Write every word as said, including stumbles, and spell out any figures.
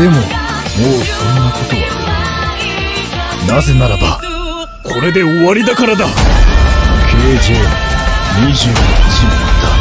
でももうそんなことはできない。なぜならばこれで終わりだからだ。 ケージェーにじゅういち 名だ。